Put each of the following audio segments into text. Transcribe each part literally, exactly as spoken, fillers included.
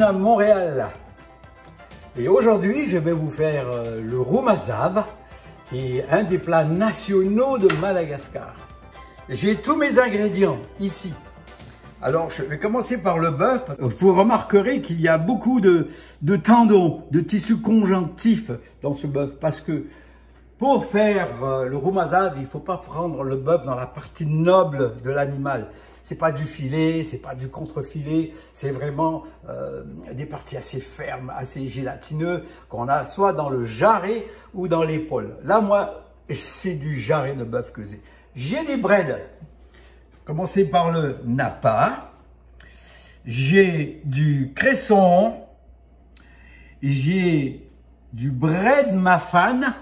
à Montréal. Et aujourd'hui, je vais vous faire euh, le roumazav, qui est un des plats nationaux de Madagascar. J'ai tous mes ingrédients ici. Alors, je vais commencer par le bœuf. Vous remarquerez qu'il y a beaucoup de, de tendons, de tissus conjonctifs dans ce bœuf, parce que pour faire euh, le roumazav, il ne faut pas prendre le bœuf dans la partie noble de l'animal. C'est pas du filet, c'est pas du contre-filet, c'est vraiment euh, des parties assez fermes, assez gélatineux, qu'on a soit dans le jarret ou dans l'épaule. Là, moi, c'est du jarret de bœuf que j'ai. J'ai des breads. Commencer par le napa. J'ai du cresson. J'ai du bread mafan.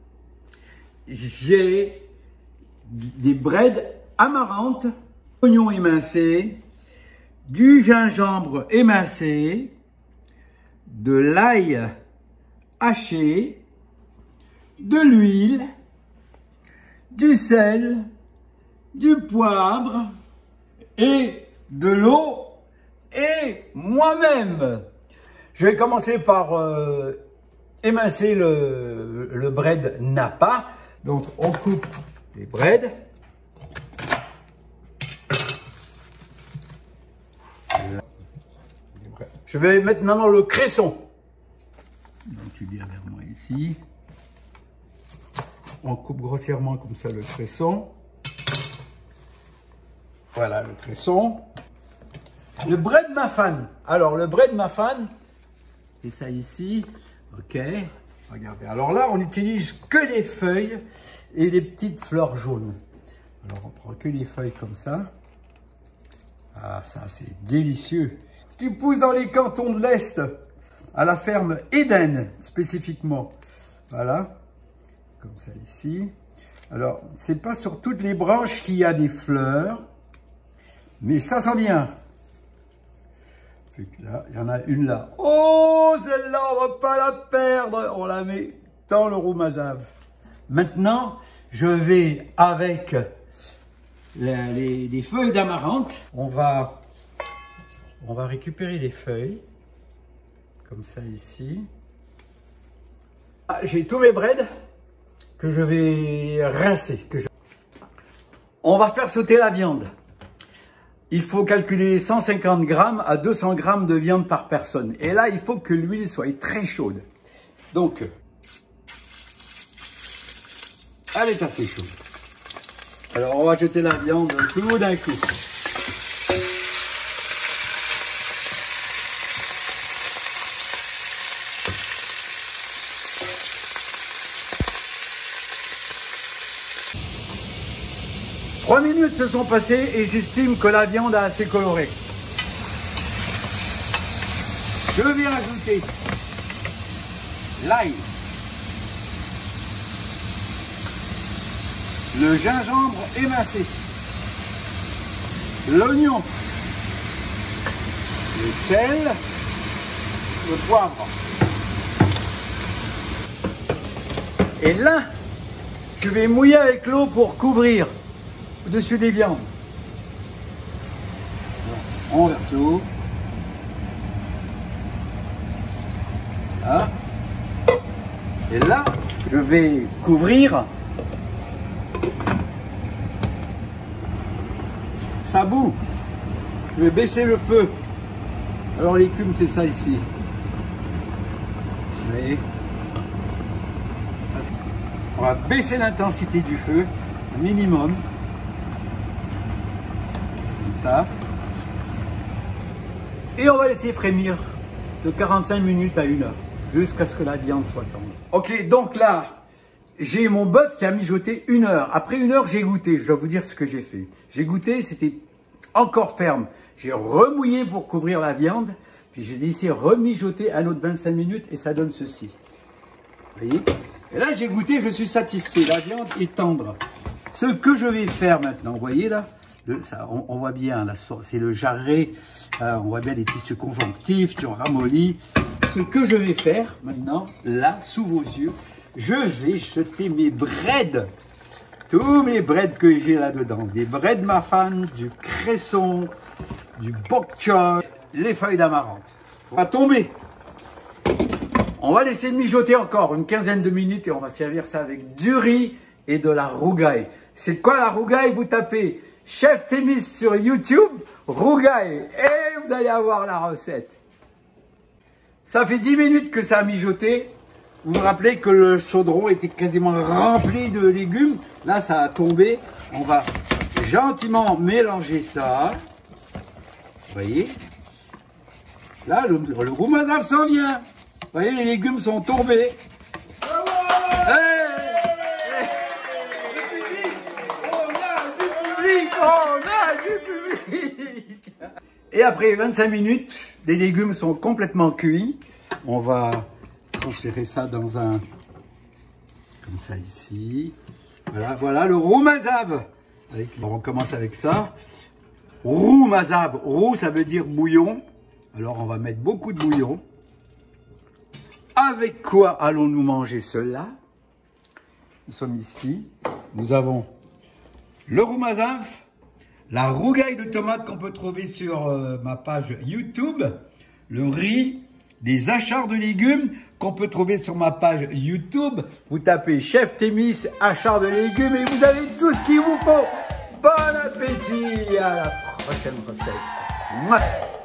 J'ai des breads amarantes, oignons émincés, du gingembre émincé, de l'ail haché, de l'huile, du sel, du poivre et de l'eau et moi-même. Je vais commencer par euh, émincer le, le bread napa. Donc on coupe les breads. Je vais mettre maintenant le cresson. Donc tu viens vers moi ici. On coupe grossièrement comme ça le cresson. Voilà le cresson. Le bread mafan. Alors le bread mafan, c'est ça ici. Ok. Regardez. Alors là, on n'utilise que les feuilles et les petites fleurs jaunes. Alors on prend que les feuilles comme ça. Ah, ça c'est délicieux. Qui pousse dans les cantons de l'Est, à la ferme Eden spécifiquement. Voilà. Comme ça ici. Alors, c'est pas sur toutes les branches qu'il y a des fleurs, mais ça sent bien. Là, il y en a une là. Oh, celle-là, on va pas la perdre. On la met dans le roumazav. Maintenant, je vais avec les, les, les feuilles d'amarante. On va, on va récupérer les feuilles, comme ça ici. Ah, j'ai tous mes breads que je vais rincer. Que je... On va faire sauter la viande. Il faut calculer cent cinquante grammes à deux cents grammes de viande par personne. Et là, il faut que l'huile soit très chaude. Donc, elle est assez chaude. Alors, on va jeter la viande tout d'un coup. Trois minutes se sont passées et j'estime que la viande a assez coloré. Je vais ajouter l'ail, le gingembre émincé, l'oignon, le sel, le poivre. Et là, je vais mouiller avec l'eau pour couvrir au-dessus des viandes. On verse l'eau. Là. Et là, je vais couvrir. Ça bout. Je vais baisser le feu. Alors l'écume, c'est ça ici. Vous voyez ? On va baisser l'intensité du feu, minimum. Ça. Et on va laisser frémir de quarante-cinq minutes à une heure, jusqu'à ce que la viande soit tendre. Ok, donc là, j'ai mon bœuf qui a mijoté une heure. Après une heure, j'ai goûté, je dois vous dire ce que j'ai fait. J'ai goûté, c'était encore ferme. J'ai remouillé pour couvrir la viande, puis j'ai laissé remijoter un autre vingt-cinq minutes et ça donne ceci. Vous voyez? Et là, j'ai goûté, je suis satisfait. La viande est tendre. Ce que je vais faire maintenant, vous voyez là, Le, ça, on, on voit bien, c'est le jarret, euh, on voit bien les tissus conjonctifs qui ont ramolli. Ce que je vais faire maintenant, là, sous vos yeux, je vais jeter mes breads, tous mes breads que j'ai là-dedans. Des breads mafan, du cresson, du bok choy, les feuilles d'amarante. On va tomber. On va laisser mijoter encore une quinzaine de minutes et on va servir ça avec du riz et de la rougaille. C'est quoi la rougaille? Vous tapez Chef Thémis sur YouTube, rougaille, et vous allez avoir la recette. Ça fait dix minutes que ça a mijoté. Vous vous rappelez que le chaudron était quasiment rempli de légumes. Là, ça a tombé. On va gentiment mélanger ça. Vous voyez? Là, le, le roux mazave s'en vient. Vous voyez, les légumes sont tombés. Hey, hey, le public, on a du public, on a du public. Et après vingt-cinq minutes, les légumes sont complètement cuits. On va transférer ça dans un, comme ça ici. Voilà, voilà le roux mazave. On commence avec ça. Roux mazave, roux ça veut dire bouillon. Alors on va mettre beaucoup de bouillon. Avec quoi allons-nous manger cela? Nous sommes ici. Nous avons le roux mazave, la rougaille de tomate qu'on peut trouver sur euh, ma page YouTube, le riz, des achards de légumes qu'on peut trouver sur ma page YouTube. Vous tapez Chef Thémis, achards de légumes et vous avez tout ce qu'il vous faut. Bon appétit, à la prochaine recette. Mouah.